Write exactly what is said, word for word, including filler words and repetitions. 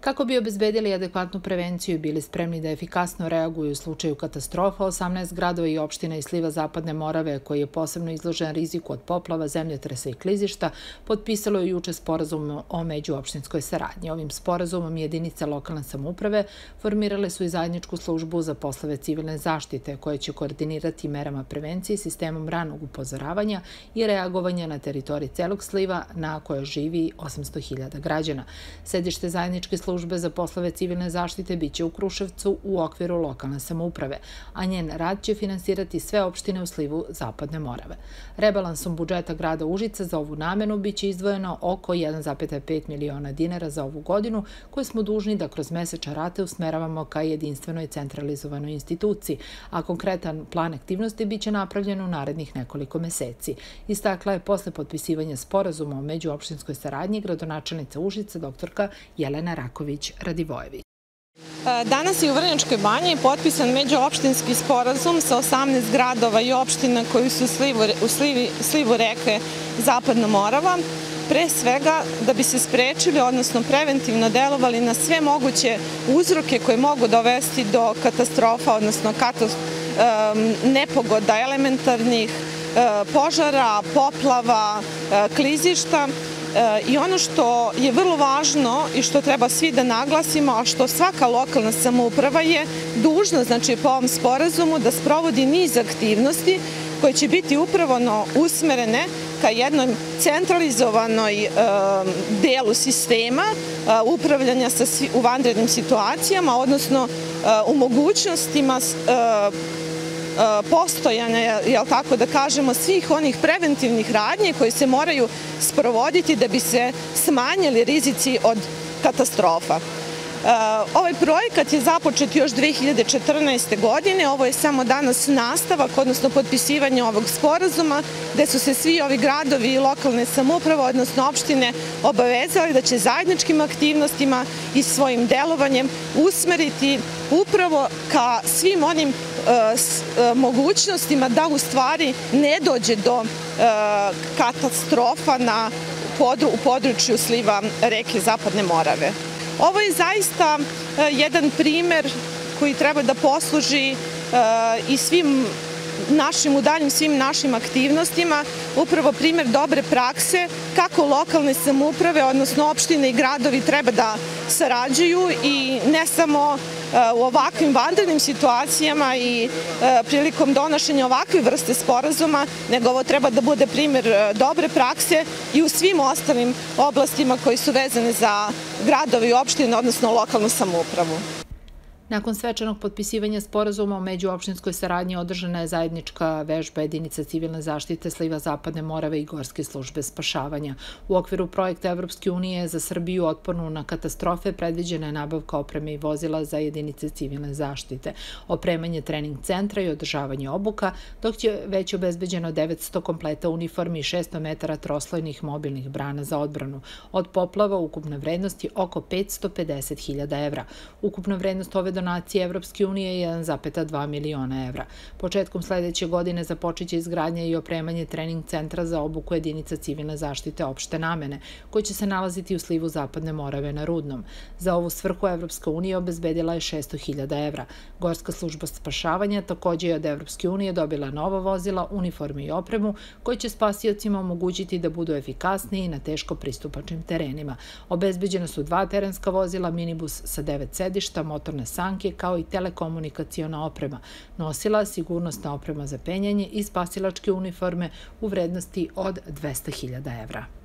Kako bi obezbedili adekvatnu prevenciju i bili spremni da efikasno reaguju u slučaju katastrofa, osamnaest gradova i opština iz sliva Zapadne Morave, koji je posebno izložen riziku od poplava, zemljotresa i klizišta, potpisalo je juče sporazum o međuopštinskoj saradnji. Ovim sporazumom jedinice lokalne samouprave formirale su i zajedničku službu za poslove civilne zaštite, koja će koordinirati merama prevencije, sistemom ranog upozoravanja i reagovanja na teritoriji celog sliva na kojoj živi osamsto hiljada građana. Sedište zajedničke službe Službe za poslove civilne zaštite biće u Kruševcu u okviru lokalne samouprave, a njen rad će finansirati sve opštine u slivu Zapadne Morave. Rebalansom budžeta grada Užica za ovu namenu biće izdvojeno oko jedan zarez pet miliona dinara za ovu godinu, koje smo dužni da kroz mesečne rate usmeravamo ka jedinstvenoj centralizovanoj instituciji, a konkretan plan aktivnosti biće napravljen u narednih nekoliko meseci. Istakla je posle potpisivanja sporazuma o međuopštinskoj saradnji gradonačelnica Užica doktorka Jelena Raković Radivojević. Danas je u Vrnjačkoj Banji potpisan međuopštinski sporazum sa osamnaest gradova i opština koji su u slivu reke Zapadna Morava, pre svega da bi se sprečili, odnosno preventivno delovali na sve moguće uzroke koje mogu dovesti do katastrofa, odnosno nepogoda elementarnih, požara, poplava, klizišta. I ono što je vrlo važno i što treba svi da naglasimo, a što svaka lokalna samouprava je dužna, znači po ovom sporazumu, da sprovodi niz aktivnosti koje će biti upravo usmerene ka jednom centralizovanoj delu sistema upravljanja u vanrednim situacijama, odnosno u mogućnostima postojanja, jel tako da kažemo, svih onih preventivnih radnji koje se moraju sprovoditi da bi se smanjili rizici od katastrofa. Ovaj projekat je započet još dve hiljade četrnaeste. godine, ovo je samo danas nastavak, odnosno potpisivanje ovog sporazuma, gde su se svi ovi gradovi i lokalne samouprave, odnosno opštine, obavezali da će zajedničkim aktivnostima i svojim delovanjem usmeriti upravo ka svim onim mogućnostima da u stvari ne dođe do katastrofa u području sliva reke Zapadne Morave. Ovo je zaista jedan primer koji treba da posluži i svim našim, u daljim svim našim aktivnostima, upravo primer dobre prakse kako lokalne samouprave, odnosno opštine i gradovi treba da sarađuju i ne samo u ovakvim vanrednim situacijama i prilikom donošenja ovakve vrste sporazuma, nego ovo treba da bude primer dobre prakse i u svim ostalim oblastima koji su vezane za gradove i opštine, odnosno lokalnu samoupravu. Nakon svečanog potpisivanja sporazuma o međuopštinskoj saradnji održana je zajednička vežba jedinica civilne zaštite sliva Zapadne Morave i Gorske službe spašavanja. U okviru projekta Evropske unije za Srbiju otpornu na katastrofe predviđena je nabavka opreme i vozila za jedinice civilne zaštite, opremanje trening centra i održavanje obuka, dok je već obezbeđeno devetsto kompleta uniformi i šesto metara troslojnih mobilnih brana za odbranu. Od poplava ukupna vrednost je oko petsto pedeset hiljada evra. Ukupna vrednost ove donacije Evropske unije je jedan zarez dva miliona evra. Početkom sledeće godine započeće izgradnja i opremanje trening centra za obuku jedinica civilne zaštite opšte namene, koji će se nalaziti u slivu Zapadne Morave na Rudnom. Za ovu svrhu Evropska unija obezbedila je šesto hiljada evra. Gorska služba spašavanja takođe je od Evropske unije dobila nova vozila, uniforme i opremu, koji će spasiocima omogućiti da budu efikasniji na teško pristupačnim terenima. Obezbeđena su dva terenska vozila, minibus sa devet sedišta, motorne sanke, kao i telekomunikaciona oprema, nosila, sigurnosna oprema za penjanje i spasilačke uniforme u vrednosti od dvesta hiljada evra.